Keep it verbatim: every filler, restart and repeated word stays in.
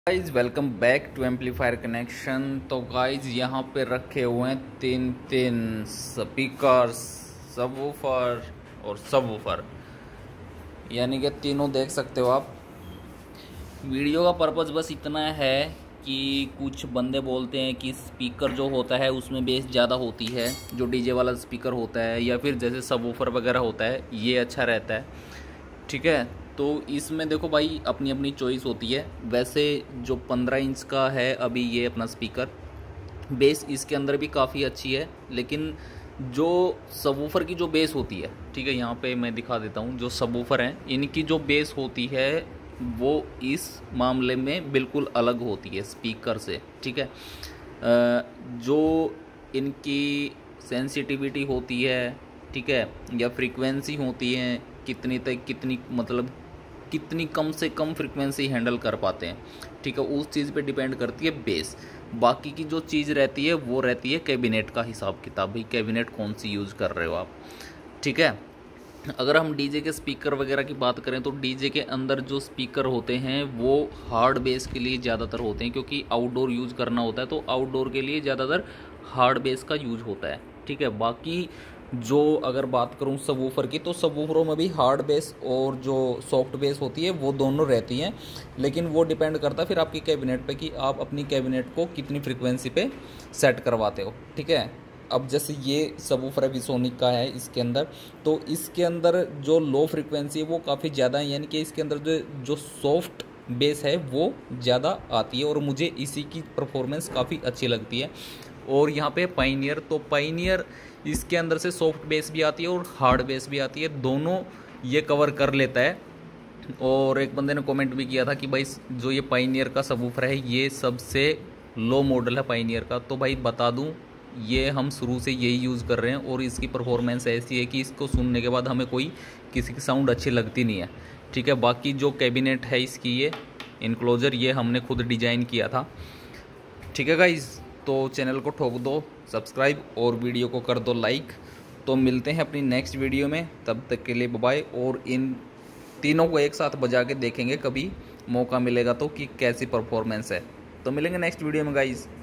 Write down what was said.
Guys welcome back to amplifier connection. तो guys यहाँ पे रखे हुए हैं तीन तीन स्पीकर्स, सबवूफर और सबवूफर, यानी कि तीनों देख सकते हो आप। वीडियो का पर्पज़ बस इतना है कि कुछ बंदे बोलते हैं कि स्पीकर जो होता है उसमें बेस ज़्यादा होती है, जो डीजे वाला स्पीकर होता है या फिर जैसे सबवूफर वगैरह होता है ये अच्छा रहता है। ठीक है, तो इसमें देखो भाई अपनी अपनी चॉइस होती है। वैसे जो पंद्रह इंच का है अभी ये अपना स्पीकर, बेस इसके अंदर भी काफ़ी अच्छी है, लेकिन जो सबवूफर की जो बेस होती है, ठीक है यहाँ पे मैं दिखा देता हूँ, जो सबवूफर हैं इनकी जो बेस होती है वो इस मामले में बिल्कुल अलग होती है स्पीकर से। ठीक है, जो इनकी सेंसिटिविटी होती है, ठीक है, या फ्रीक्वेंसी होती है, कितनी तक कितनी मतलब कितनी कम से कम फ्रीक्वेंसी हैंडल कर पाते हैं, ठीक है, उस चीज़ पे डिपेंड करती है बेस। बाकी की जो चीज़ रहती है वो रहती है कैबिनेट का हिसाब किताब, भाई कैबिनेट कौन सी यूज़ कर रहे हो आप। ठीक है, अगर हम डीजे के स्पीकर वगैरह की बात करें तो डीजे के अंदर जो स्पीकर होते हैं वो हार्ड बेस के लिए ज़्यादातर होते हैं, क्योंकि आउटडोर यूज़ करना होता है तो आउटडोर के लिए ज़्यादातर हार्ड बेस का यूज होता है। ठीक है, बाकी जो अगर बात करूं सबवूफर की तो सबवूफरों में भी हार्ड बेस और जो सॉफ्ट बेस होती है वो दोनों रहती हैं, लेकिन वो डिपेंड करता है फिर आपकी कैबिनेट पे कि आप अपनी कैबिनेट को कितनी फ्रीक्वेंसी पे सेट करवाते हो। ठीक है, अब जैसे ये सबवूफर विसोनिक का है, इसके अंदर तो इसके अंदर जो लो फ्रीक्वेंसी है वो काफ़ी ज़्यादा है, यानी कि इसके अंदर जो जो सॉफ्ट बेस है वो ज़्यादा आती है और मुझे इसी की परफॉर्मेंस काफ़ी अच्छी लगती है। और यहाँ पे पाइनियर, तो पाइनियर इसके अंदर से सॉफ्ट बेस भी आती है और हार्ड बेस भी आती है, दोनों ये कवर कर लेता है। और एक बंदे ने कमेंट भी किया था कि भाई जो ये पाइनियर का सबवूफर है ये सबसे लो मॉडल है पाइनियर का। तो भाई बता दूं, ये हम शुरू से यही यूज़ कर रहे हैं और इसकी परफॉर्मेंस ऐसी है कि इसको सुनने के बाद हमें कोई किसी की साउंड अच्छी लगती नहीं है। ठीक है, बाकी जो कैबिनेट है इसकी ये इनक्लोजर ये हमने खुद डिज़ाइन किया था। ठीक है गाइज़, तो चैनल को ठोक दो सब्सक्राइब और वीडियो को कर दो लाइक। तो मिलते हैं अपनी नेक्स्ट वीडियो में, तब तक के लिए बाय। और इन तीनों को एक साथ बजा के देखेंगे कभी मौका मिलेगा तो कि कैसी परफॉर्मेंस है। तो मिलेंगे नेक्स्ट वीडियो में गाइज़।